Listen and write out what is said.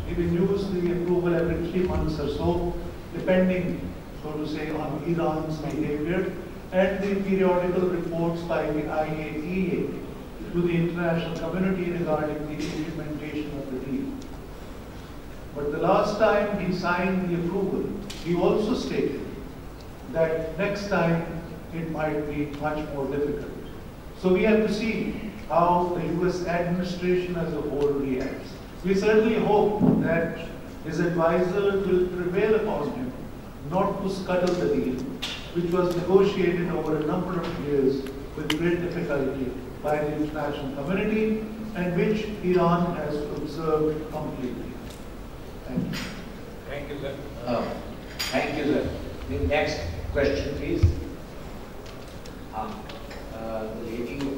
He renews the approval every 3 months or so, depending, so to say, on Iran's behavior and the periodical reports by the IAEA to the international community regarding the implementation of the deal. But the last time he signed the approval, he also stated that next time it might be much more difficult. So we have to see how the US administration as a whole reacts. We certainly hope that his advisor will prevail upon him not to scuttle the deal, which was negotiated over a number of years with great difficulty by the international community and which Iran has observed completely. Thank you. Thank you, sir. Thank you, sir. The next question, please. The lady